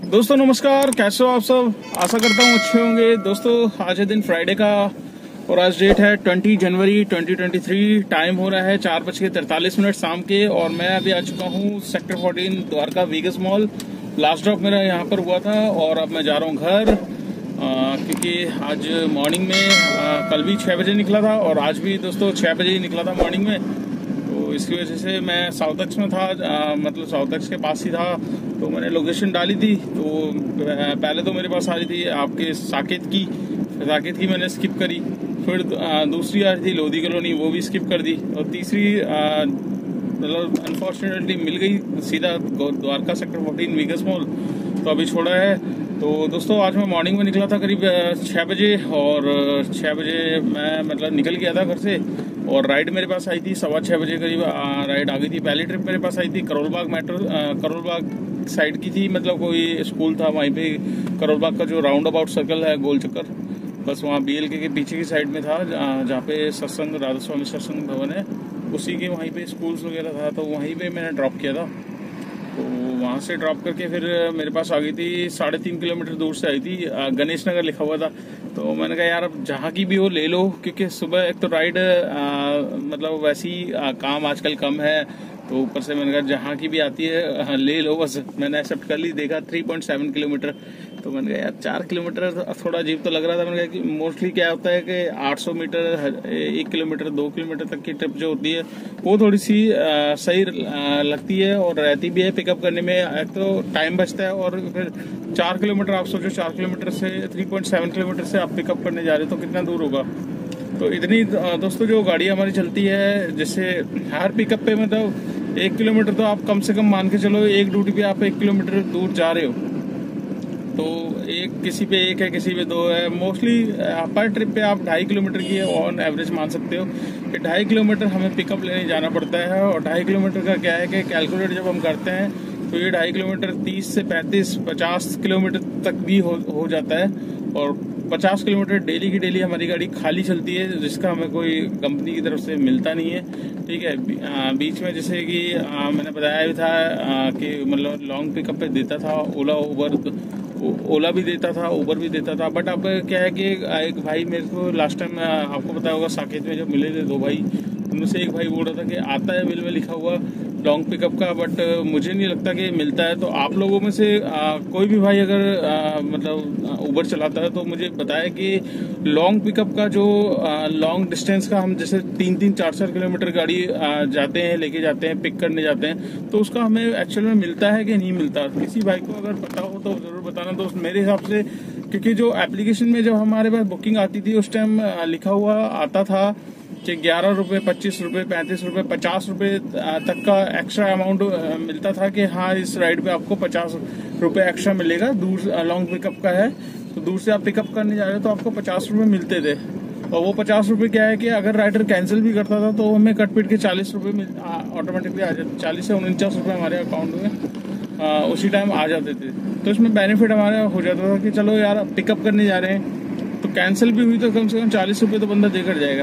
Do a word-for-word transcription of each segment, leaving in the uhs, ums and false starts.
दोस्तों नमस्कार, कैसे हो आप सब। आशा करता हूँ अच्छे होंगे। दोस्तों आज है दिन फ्राइडे का और आज डेट है बीस जनवरी दो हज़ार तेईस। टाइम हो रहा है चार बज के तैंतालीस मिनट शाम के और मैं अभी आ चुका हूँ सेक्टर चौदह Dwarka Vegas mall. Last drop मेरा यहाँ पर हुआ था और अब मैं जा रहा हूँ घर, आ, क्योंकि आज मॉर्निंग में आ, कल भी छः बजे निकला था और आज भी दोस्तों छः बजे ही निकला था मॉर्निंग में। तो इसकी वजह से मैं साउथ एक्स में था, आ, मतलब साउथ एक्स के पास ही था। तो मैंने लोकेशन डाली थी, तो पहले तो मेरे पास आ रही थी आपके साकेत की साकेत की मैंने स्किप करी। फिर दूसरी आ रही थी लोधी कॉलोनी, वो भी स्किप कर दी। और तीसरी मतलब अनफॉर्चुनेटली मिल गई सीधा द्वारका सेक्टर चौदह वीगस मॉल, तो अभी छोड़ा है। तो दोस्तों आज मैं मॉर्निंग में निकला था करीब छः बजे और छः बजे मैं मतलब निकल गया था घर से और राइड मेरे पास आई थी सवा छः बजे करीब राइड आ गई थी। पहली ट्रिप मेरे पास आई थी करोल बाग मेट्रो करोल बाग साइड की थी, मतलब कोई स्कूल था वहीं पे करोल बाग का जो राउंड अबाउट सर्कल है गोल चक्कर, बस वहाँ बी एल के, के पीछे की साइड में था जहाँ पे सत्संग राधा स्वामी सत्संग भवन है, उसी के वहीं पे स्कूल्स वगैरह था। तो वहीं पे मैंने ड्रॉप किया था। तो वहाँ से ड्रॉप करके फिर मेरे पास आ गई थी, साढ़े तीन किलोमीटर दूर से आई थी, गणेश नगर लिखा हुआ था। तो मैंने कहा यार अब जहाँ की भी हो ले लो, क्योंकि सुबह एक तो राइड मतलब वैसी आ, काम आजकल कम है, तो ऊपर से मैंने कहा जहाँ की भी आती है हाँ, ले लो बस। मैंने एक्सेप्ट कर ली, देखा तीन पॉइंट सात किलोमीटर। तो मैंने कहा यार चार किलोमीटर थोड़ा अजीब तो लग रहा था। मैंने कहा कि मोस्टली क्या होता है कि आठ सौ मीटर, एक किलोमीटर, दो किलोमीटर तक की ट्रिप जो होती है वो थोड़ी सी आ, सही आ, लगती है और रहती भी है पिकअप करने में। एक तो टाइम बचता है और फिर चार किलोमीटर आप सोचो, चार किलोमीटर से तीन पॉइंट सात किलोमीटर से आप पिकअप करने जा रहे हो तो कितना दूर होगा। तो इतनी दोस्तों जो गाड़ी हमारी चलती है, जैसे हर पिकअप पे मतलब एक किलोमीटर तो आप कम से कम मान के चलो, एक ड्यूटी पे आप एक किलोमीटर दूर जा रहे हो। तो एक किसी पे एक है, किसी पे दो है, मोस्टली पर ट्रिप पे आप ढाई किलोमीटर की ऑन एवरेज मान सकते हो कि ढाई किलोमीटर हमें पिकअप लेने जाना पड़ता है। और ढाई किलोमीटर का क्या है कि कैलकुलेट जब हम करते हैं तो ये ढाई किलोमीटर तीस से पैंतीस पचास किलोमीटर तक भी हो, हो जाता है। और पचास किलोमीटर डेली की डेली हमारी गाड़ी खाली चलती है, जिसका हमें कोई कंपनी की तरफ से मिलता नहीं है। ठीक है, बीच में जैसे कि आ, मैंने बताया भी था आ, कि मतलब लॉन्ग पिकअप पे देता था ओला उबर, ओला भी देता था, उबर भी देता था। बट अब क्या है कि एक भाई मेरे को लास्ट टाइम आपको पता होगा साकेत में जब मिले थे दो भाई, उनमें से एक भाई बोल रहा था कि आता है बिल में लिखा हुआ लॉन्ग पिकअप का, बट मुझे नहीं लगता कि मिलता है। तो आप लोगों में से आ, कोई भी भाई अगर आ, मतलब उबर चलाता है तो मुझे बताया कि लॉन्ग पिकअप का जो लॉन्ग डिस्टेंस का हम जैसे तीन तीन चार चार किलोमीटर गाड़ी आ, जाते हैं, लेके जाते हैं, पिक करने जाते हैं, तो उसका हमें एक्चुअल में मिलता है कि नहीं मिलता। किसी भाई को अगर पता हो तो जरूर बताना दोस्त। मेरे हिसाब से, क्योंकि जो एप्लीकेशन में जब हमारे पास बुकिंग आती थी उस टाइम लिखा हुआ आता था कि ग्यारह रुपये, पच्चीस रुपये, पैंतीस रुपये, पचास रुपये तक का एक्स्ट्रा अमाउंट मिलता था कि हाँ इस राइड पे आपको पचास रुपये एक्स्ट्रा मिलेगा। दूर लॉन्ग पिकअप का है तो दूर से आप पिकअप करने जा रहे हो तो आपको पचास रुपये मिलते थे। और वो पचास रुपये क्या है कि अगर राइडर कैंसिल भी करता था तो हमें कट पीट के चालीस रुपये ऑटोमेटिकली आ जाते, चालीस से उनचास रुपये हमारे अकाउंट में आ, उसी टाइम आ जाते थे। तो इसमें बेनिफिट हमारा हो जाता था कि चलो यार पिकअप करने जा रहे हैं तो कैंसिल भी हुई तो कम से कम चालीस रुपये तो बंदा देकर जाएगा।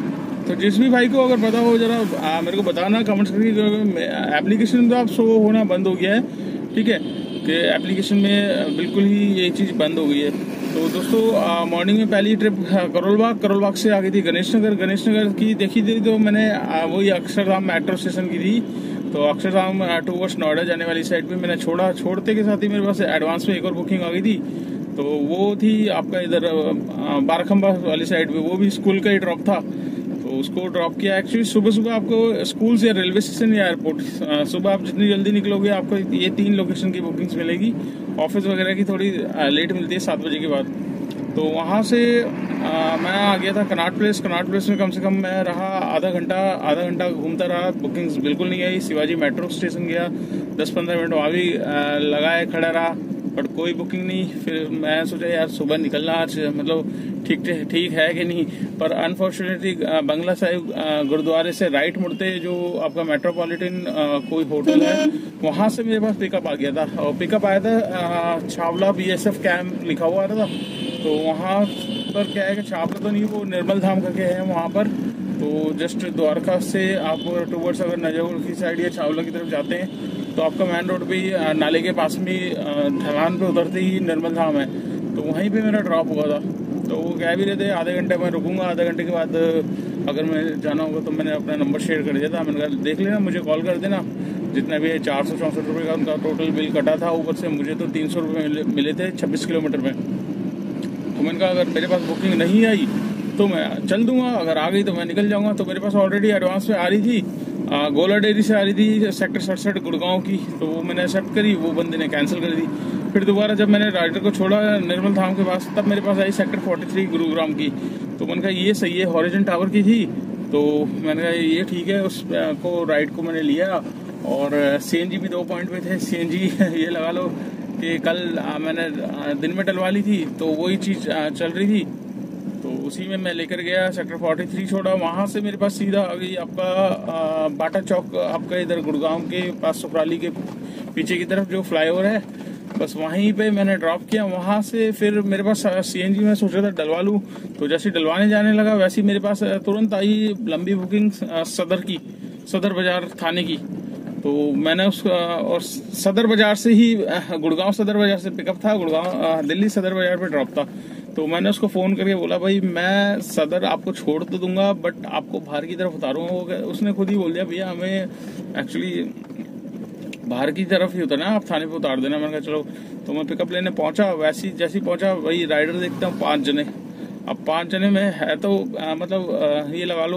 तो जिस भी भाई को अगर पता हो जरा आ, मेरे को बताना कमेंट्स करके। एप्लीकेशन तो आप शो होना बंद हो गया है, ठीक है, कि एप्लीकेशन में बिल्कुल ही ये चीज़ बंद हो गई है। तो दोस्तों मॉर्निंग में पहली ट्रिप करोल बाग, करोल बाग से आ गई थी गणेश नगर। गणेश नगर की देखी थी तो मैंने वही अक्षरधाम मेट्रो स्टेशन की थी, तो अक्षरधाम टूवर्ड्स नोएडा जाने वाली साइड पे मैंने छोड़ा। छोड़ते के साथ ही मेरे पास एडवांस में एक और बुकिंग आ गई थी, तो वो थी आपका इधर बारखंबा वाली साइड पे, वो भी स्कूल का ही ड्रॉप था, तो उसको ड्रॉप किया। एक्चुअली सुबह सुबह आपको स्कूल से रेलवे स्टेशन या एयरपोर्ट, सुबह आप जितनी जल्दी निकलोगे आपको ये तीन लोकेशन की बुकिंग्स मिलेगी। ऑफिस वगैरह की थोड़ी लेट मिलती है सात बजे के बाद। तो वहाँ से आ, मैं आ गया था कनाट प्लेस। कनाट प्लेस में कम से कम मैं रहा आधा घंटा आधा घंटा घूमता रहा, बुकिंग्स बिल्कुल नहीं आई। शिवाजी मेट्रो स्टेशन गया, दस पंद्रह मिनट वहाँ भी लगाए खड़ा रहा, बट कोई बुकिंग नहीं। फिर मैं सोचा यार सुबह निकलना आज, मतलब ठीक ठीक है कि नहीं, पर अनफॉर्चुनेटली बंगला साहिब गुरुद्वारे से राइट मुड़ते जो आपका मेट्रोपॉलिटन कोई होटल है वहां से मेरे पास पिकअप आ गया था। और पिकअप आया था छावला बीएसएफ कैंप लिखा हुआ था, तो वहां पर क्या है कि छावला तो नहीं, वो निर्मल धाम करके है वहां पर। तो जस्ट द्वारका से आप टूवर्ड्स अगर नजर की साइड या छावला की तरफ जाते हैं तो आपका मेन रोड पे ही नाले के पास में ढलान पे उतरते ही निर्मल धाम है, तो वहीं पे मेरा ड्रॉप हुआ था। तो वो कह भी रहे थे आधे घंटे में रुकूंगा, आधे घंटे के बाद अगर मैं जाना होगा तो मैंने अपना नंबर शेयर कर दिया था। मैंने कहा देख लेना, मुझे कॉल कर देना। जितना भी है चार सौ चौंसठ रुपये का उनका टोटल बिल कटा था, ऊपर से मुझे तो तीन सौ रुपये मिले, मिले थे छब्बीस किलोमीटर में। तो मैंने कहा अगर मेरे पास बुकिंग नहीं आई तो मैं चल दूंगा, अगर आ गई तो मैं निकल जाऊंगा। तो मेरे पास ऑलरेडी एडवांस में आ रही थी, आ, गोला डेयरी से आ रही थी सेक्टर सड़सठ गुड़गांव की, तो वो मैंने एक्सेप्ट करी, वो बंदे ने कैंसिल कर दी। फिर दोबारा जब मैंने राइडर को छोड़ा निर्मल धाम के पास, तब मेरे पास आई सेक्टर तैंतालीस गुरुग्राम की। तो मैंने कहा ये सही है, हॉरिजन टावर की थी, तो मैंने कहा ये ठीक है। उसको राइड को मैंने लिया और सीएनजी भी दो पॉइंट पे थे। सीएनजी ये लगा लो कि कल मैंने दिन में डलवा ली थी, तो वही चीज चल रही थी, तो उसी में मैं लेकर गया, सेक्टर तैंतालीस छोड़ा। वहां से मेरे पास सीधा आ गई आपका बाटा चौक, आपका इधर गुड़गांव के पास सुखराली के पीछे की तरफ जो फ्लाईओवर है, बस वहीं पे मैंने ड्रॉप किया। वहां से फिर मेरे पास सीएनजी में सोच रहा था डलवा लूं, तो जैसे डलवाने जाने लगा वैसे मेरे पास तुरंत आई लंबी बुकिंग सदर की, सदर बाजार थाने की। तो मैंने उस और सदर बाजार से ही, गुड़गांव सदर बाजार से पिकअप था, गुड़गांव दिल्ली सदर बाजार पे ड्रॉप था। तो मैंने उसको फोन करके बोला भाई मैं सदर आपको छोड़ तो दूंगा बट आपको बाहर की तरफ उतारूंगा। उसने खुद ही बोल दिया भैया हमें एक्चुअली बाहर की तरफ ही उतरना, आप थाने पे उतार देना। मैंने कहा चलो। तो मैं पिकअप लेने पहुंचा, वैसे ही जैसे ही पहुंचा वही राइडर देखता हूँ पांच जने। अब पांच जने में है तो आ, मतलब आ, ये लगा लो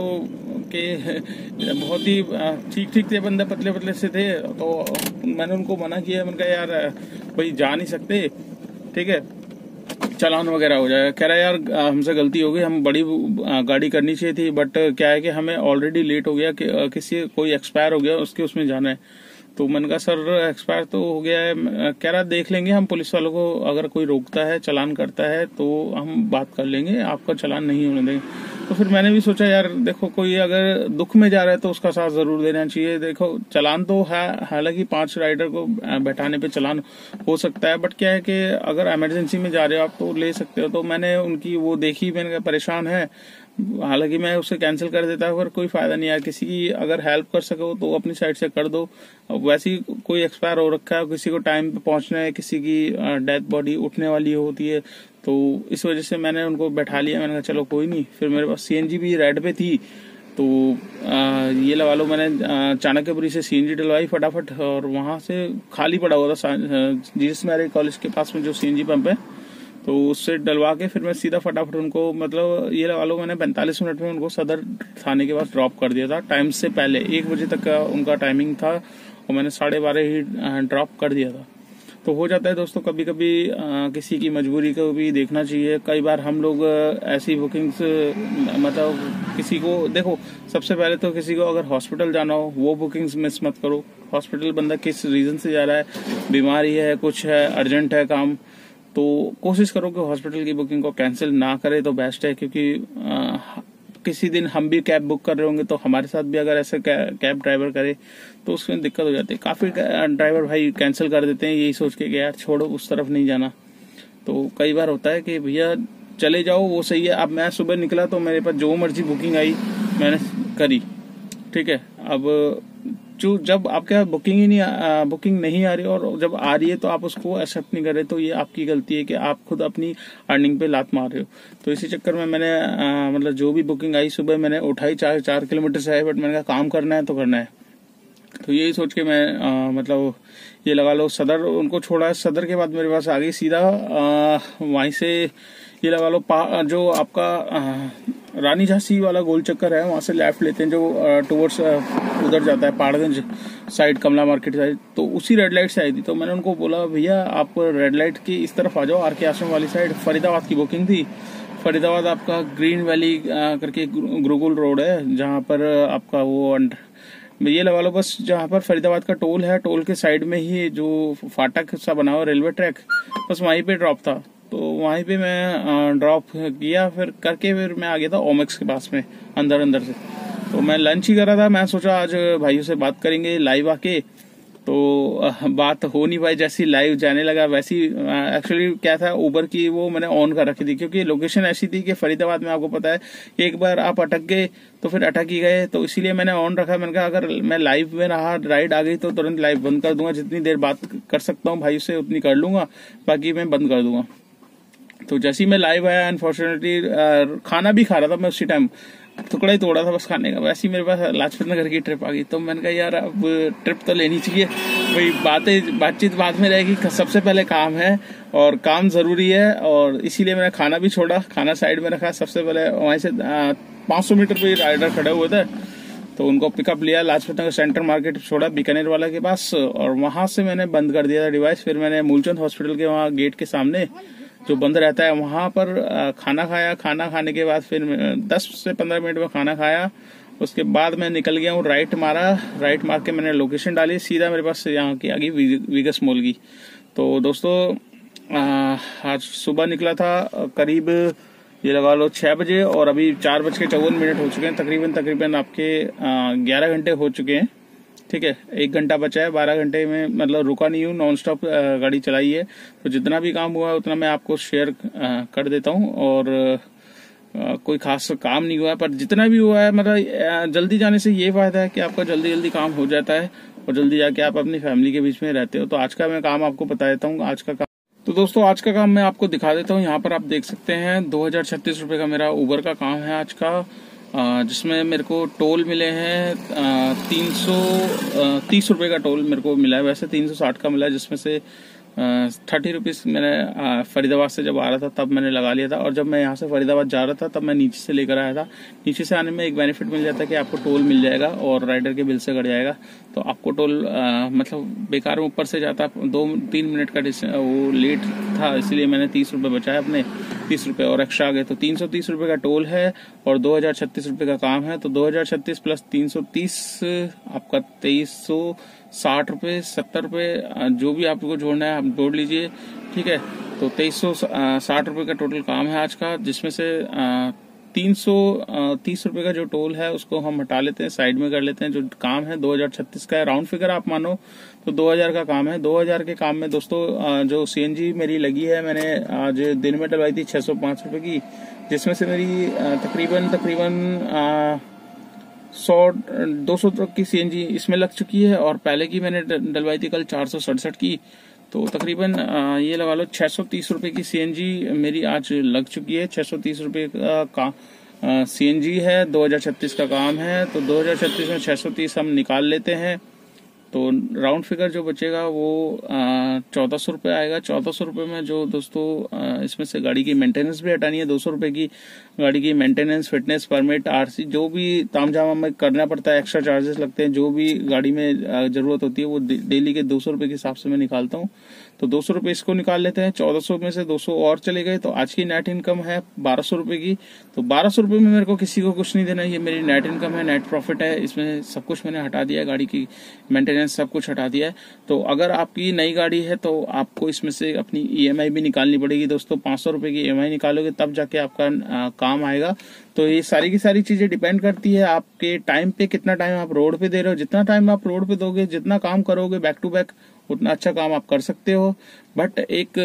कि बहुत ही ठीक ठीक थे बंदे, पतले पतले से थे। तो मैंने उनको मना किया, मैंने कहा यार भाई जा नहीं सकते, ठीक है चालान वगैरह हो जाएगा। कह रहा है यार हमसे गलती हो गई, हम बड़ी गाड़ी करनी चाहिए थी, बट क्या है कि हमें ऑलरेडी लेट हो गया, कि किसी कोई एक्सपायर हो गया उसके उसमें जाना है। तो मैंने कहा सर एक्सपायर तो हो गया है। कह रहा देख लेंगे हम पुलिस वालों को, अगर कोई रोकता है चालान करता है तो हम बात कर लेंगे, आपका चालान नहीं होने देंगे। तो फिर मैंने भी सोचा यार देखो कोई अगर दुख में जा रहा है तो उसका साथ जरूर देना चाहिए। देखो चालान तो है, हालांकि पांच राइडर को बैठाने पे चालान हो सकता है, बट क्या है कि अगर इमरजेंसी में जा रहे हो आप तो ले सकते हो। तो मैंने उनकी वो देखी, मैंने कहा परेशान है, हालांकि मैं उसे कैंसिल कर देता अगर कोई फायदा नहीं है। किसी की अगर हेल्प कर सको तो अपनी साइड से कर दो। वैसे ही कोई एक्सपायर हो रखा है, किसी को टाइम पे पहुंचना है, किसी की डेथ बॉडी उठने वाली होती है, तो इस वजह से मैंने उनको बैठा लिया। मैंने कहा चलो कोई नहीं। फिर मेरे पास सीएनजी भी रेड पे थी, तो आ, ये लगा लो मैंने चाणक्यपुरी से सीएनजी डलवाई फटाफट, और वहां से खाली पड़ा हुआ था जीएस मेरे कॉलेज के पास में जो सीएनजी पंप है, तो उससे डलवा के फिर मैं सीधा फटाफट उनको, मतलब ये लगा लो मैंने पैंतालीस मिनट में उनको सदर थाने के पास ड्रॉप कर दिया था। टाइम से पहले एक बजे तक का उनका टाइमिंग था और मैंने साढ़े बारह ही ड्रॉप कर दिया था। तो हो जाता है दोस्तों, कभी कभी आ, किसी की मजबूरी को भी देखना चाहिए। कई बार हम लोग ऐसी बुकिंग्स, मतलब किसी को देखो, सबसे पहले तो किसी को अगर हॉस्पिटल जाना हो वो बुकिंग्स मिस मत करो। हॉस्पिटल बंदा किस रीजन से जा रहा है, बीमारी है, कुछ है, अर्जेंट है काम, तो कोशिश करो कि हॉस्पिटल की बुकिंग को कैंसिल ना करे तो बेस्ट है। क्योंकि आ, किसी दिन हम भी कैब बुक कर रहे होंगे तो हमारे साथ भी अगर ऐसे कैब ड्राइवर करे तो उसमें दिक्कत हो जाती है। काफी ड्राइवर भाई कैंसिल कर देते हैं यही सोच के कि यार छोड़ो उस तरफ नहीं जाना। तो कई बार होता है कि भैया चले जाओ वो सही है। अब मैं सुबह निकला तो मेरे पास जो मर्जी बुकिंग आई मैंने करी, ठीक है। अब जो जब आपके बुकिंग ही नहीं आ, बुकिंग नहीं आ रही और जब आ रही है तो आप उसको एक्सेप्ट नहीं कर रहे, तो ये आपकी गलती है कि आप खुद अपनी अर्निंग पे लात मार रहे हो। तो इसी चक्कर में मैंने आ, मतलब जो भी बुकिंग आई सुबह मैंने उठाई, चार चार किलोमीटर से है, बट मैंने कहा काम करना है तो करना है। तो यही सोच के मैं आ, मतलब ये लगा लो सदर उनको छोड़ा। सदर के बाद मेरे पास आ गई सीधा वहीं से ये लगा लो जो आपका आ, रानी झांसी वाला गोल चक्कर है, वहां से लेफ्ट लेते हैं जो टुवर्ड्स उधर जाता है Paharganj side, Kamla market side. तो उसी रेड लाइट से आई थी। तो मैंने उनको बोला भैया आप रेड लाइट की इस तरफ आ जाओ, आर के आश्रम वाली साइड। फरीदाबाद की बुकिंग थी। फरीदाबाद आपका ग्रीन वैली करके गुरुकुल रोड है, जहाँ पर आपका वो ये लगा लो बस जहाँ पर फरीदाबाद का टोल है, टोल के साइड में ही जो फाटक सा बना हुआ रेलवे ट्रैक, बस वहीं पे ड्रॉप था। तो वहीं पे मैं ड्रॉप किया, फिर करके फिर मैं आ गया था ओमेक्स के पास में अंदर अंदर से। तो मैं लंच ही कर रहा था, मैं सोचा आज भाइयों से बात करेंगे लाइव आके। तो बात हो नहीं पाई। जैसी लाइव जाने लगा वैसी एक्चुअली क्या था, उबर की वो मैंने ऑन कर रखी थी क्योंकि लोकेशन ऐसी थी कि फरीदाबाद में आपको पता है एक बार आप अटक गए तो फिर अटक ही गए, तो इसीलिए मैंने ऑन रखा। मैंने कहा अगर मैं लाइव में रहा, राइड आ गई तो तुरंत लाइव बंद कर दूंगा, जितनी देर बात कर सकता हूँ भाई से उतनी कर लूंगा, बाकी मैं बंद कर दूंगा। तो जैसे ही मैं लाइव आया, अनफॉर्चुनेटली खाना भी खा रहा था मैं उसी टाइम, टुकड़ा ही तोड़ा था बस खाने का, वैसे ही मेरे पास लाजपत नगर की ट्रिप आ गई। तो मैंने कहा यार अब ट्रिप तो लेनी चाहिए, वही बातें बातचीत बाद में रहेगी, सबसे पहले काम है और काम जरूरी है, और इसीलिए मैंने खाना भी छोड़ा, खाना साइड में रखा। सबसे पहले वहीं से पाँच सौ मीटर पे राइडर खड़े हुए थे तो उनको पिकअप लिया, लाजपत नगर सेंटर मार्केट छोड़ा बीकानेर वाला के पास, और वहां से मैंने बंद कर दिया था डिवाइस। फिर मैंने मूलचंद हॉस्पिटल के वहाँ गेट के सामने जो बंद रहता है वहां पर खाना खाया। खाना खाने के बाद फिर दस से पंद्रह मिनट में खाना खाया, उसके बाद मैं निकल गया हूँ, राइट मारा, राइट मार के मैंने लोकेशन डाली, सीधा मेरे पास यहाँ की आ गई वीगस मॉल की। तो दोस्तों आज सुबह निकला था करीब ये लगा लो छह बजे, और अभी चार बज के चौवन मिनट हो चुके हैं, तकरीबन तकरीबन आपके ग्यारह घंटे हो चुके हैं। ठीक है, एक घंटा बचा है, बारह घंटे में मतलब रुका नहीं हूँ, नॉन स्टॉप गाड़ी चलाई है। तो जितना भी काम हुआ है उतना मैं आपको शेयर कर देता हूँ, और आ, कोई खास काम नहीं हुआ है, पर जितना भी हुआ है मतलब जल्दी जाने से ये फायदा है कि आपका जल्दी जल्दी काम हो जाता है और जल्दी जाके आप अपनी फैमिली के बीच में रहते हो। तो आज का मैं काम आपको बता देता हूँ आज का काम। तो दोस्तों आज का काम मैं आपको दिखा देता हूँ। यहाँ पर आप देख सकते हैं दो हजार छत्तीस रुपए का मेरा उबर का काम है आज का, जिसमें मेरे को टोल मिले हैं तीन सौ तीस रुपए का टोल मेरे को मिला है, वैसे तीन सौ साठ का मिला है, जिसमें से थर्टी रुपीज मैंने फरीदाबाद से जब आ रहा था तब मैंने लगा लिया था, और जब मैं यहाँ से फरीदाबाद जा रहा था तब मैं नीचे से लेकर आया था। नीचे से आने में एक बेनिफिट मिल जाता है कि आपको टोल मिल जाएगा और राइडर के बिल से कट जाएगा, तो आपको टोल आ, मतलब बेकार में ऊपर से जाता, दो तीन मिनट का वो लेट था, इसलिए मैंने तीस रुपए बचाया अपने, तीस रुपए और एक्स्ट्रा आ गए। तो तीन सौ तीस रुपए का टोल है और दो हजार छत्तीस रुपए का काम है। तो दो हजार छत्तीस प्लस तीन सौ तीस आपका तेईस सौ साठ रुपए सत्तर रुपए जो भी आपको जोड़ना है आप जोड़ लीजिए। ठीक है, तो तेईस सौ साठ रुपए का टोटल काम है आज का, जिसमें से तीन सौ तीस रुपए का जो टोल है उसको हम हटा लेते हैं, साइड में कर लेते हैं। जो काम है दो हजार छत्तीस का है, राउंड फिगर आप मानो तो दो हजार का काम है। दो हजार के काम में दोस्तों जो सीएनजी मेरी लगी है, मैंने आज दिन में डलवाई थी छह सौ पांच रुपए की, जिसमें से मेरी तकरीबन तकरीबन सौ दो सौ तक की सीएनजी इसमें लग चुकी है, और पहले की मैंने डलवाई थी कल चार सौ सड़सठ की, तो तकरीबन ये लगा लो छह सौ तीस रुपए की सीएनजी मेरी आज लग चुकी है। छह सौ तीस रुपए का, का सीएनजी है, दो हजार छत्तीस का काम है। तो दो हजार छत्तीस में छह सौ तीस हम निकाल लेते हैं, तो राउंड फिगर जो बचेगा वो चौदह सौ रुपये आएगा। चौदह सौ रुपये में जो दोस्तों आ, इसमें से गाड़ी की मेंटेनेंस भी हटानी है, दो सौ रुपये की गाड़ी की मेंटेनेंस, फिटनेस परमिट, आरसी, जो भी तामझाम में करना पड़ता है, एक्स्ट्रा चार्जेस लगते हैं, जो भी गाड़ी में जरूरत होती है वो डेली के दो सौ रुपये के हिसाब से मैं निकालता हूँ। तो दो सौ रुपये इसको निकाल लेते हैं, चौदह सौ में से दो सौ और चले गए, तो आज की नेट इनकम है बारह सौ रुपये की। तो बारह सौ रुपये में मेरे को किसी को कुछ नहीं देना, ये मेरी नेट इनकम है, नेट प्रॉफिट है, इसमें सब कुछ मैंने हटा दिया है, गाड़ी की मेंटेनेंस सब कुछ हटा दिया है। तो अगर आपकी नई गाड़ी है तो आपको इसमें से अपनी ईएमआई भी निकालनी पड़ेगी दोस्तों, पांच सौ रुपए की ईएमआई निकालोगे तब जाके आपका आ, काम आएगा। तो ये सारी की सारी चीजें डिपेंड करती है आपके टाइम पे, कितना टाइम आप रोड पे दे रहे हो। जितना टाइम आप रोड पे दोगे, जितना काम करोगे बैक टू बैक, उतना अच्छा काम आप कर सकते हो। बट एक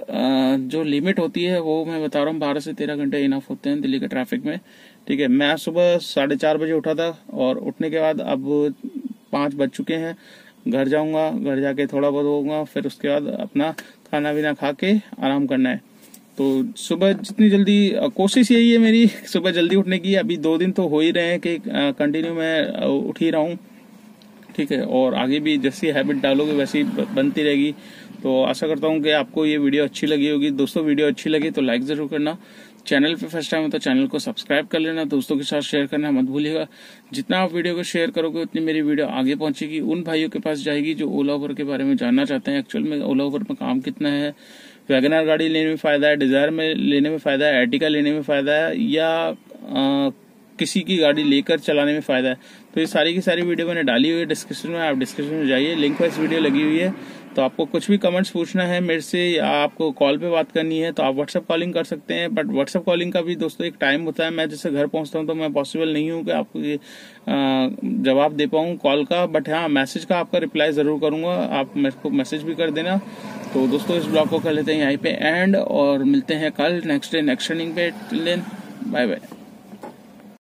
जो लिमिट होती है वो मैं बता रहा हूँ, बारह से तेरह घंटे इनफ होते हैं दिल्ली के ट्रैफिक में। ठीक है, मैं सुबह साढ़े चार बजे उठा था, और उठने के बाद अब पाँच बज चुके हैं, घर जाऊंगा, घर जाके थोड़ा बहुत होगा, फिर उसके बाद अपना खाना पीना खा के आराम करना है। तो सुबह जितनी जल्दी, कोशिश यही है मेरी सुबह जल्दी उठने की। अभी दो दिन तो हो ही रहे हैं कि कंटिन्यू मैं उठ ही रहा हूँ। ठीक है, और आगे भी जैसी हैबिट डालोगे वैसी बनती रहेगी। तो आशा करता हूँ कि आपको ये वीडियो अच्छी लगी होगी। दोस्तों वीडियो अच्छी लगी तो लाइक जरूर करना, चैनल पे फर्स्ट टाइम हो तो चैनल को सब्सक्राइब कर लेना, दोस्तों के साथ शेयर करना मत भूलिएगा। जितना आप वीडियो को शेयर करोगे उतनी मेरी वीडियो आगे पहुंचेगी, उन भाइयों के पास जाएगी जो ओला उबर के बारे में जानना चाहते हैं, एक्चुअल में ओला उबर में काम कितना है, वैगनआर गाड़ी लेने में फायदा है, डिजायर में लेने में फायदा है, एर्टिगा लेने में फायदा है, या आ, किसी की गाड़ी लेकर चलाने में फायदा है। तो ये सारी की सारी वीडियो मैंने डाली हुई है डिस्क्रिप्शन में, आप डिस्क्रिप्शन में जाइए, लिंक वाइज वीडियो लगी हुई है। तो आपको कुछ भी कमेंट्स पूछना है मेरे से या आपको कॉल पे बात करनी है तो आप व्हाट्सएप कॉलिंग कर सकते हैं। बट व्हाट्सएप कॉलिंग का भी दोस्तों एक टाइम होता है, मैं जैसे घर पहुंचता हूं तो मैं पॉसिबल नहीं हूं कि आपको ये जवाब दे पाऊं कॉल का। बट हाँ, मैसेज का आपका रिप्लाई जरूर करूंगा, आप मेरे को मैसेज भी कर देना। तो दोस्तों इस ब्लॉग को कर लेते हैं यहीं पे एंड, और मिलते हैं कल नेक्स्ट डे नेक्स्ट रनिंग पे। Till then bye bye.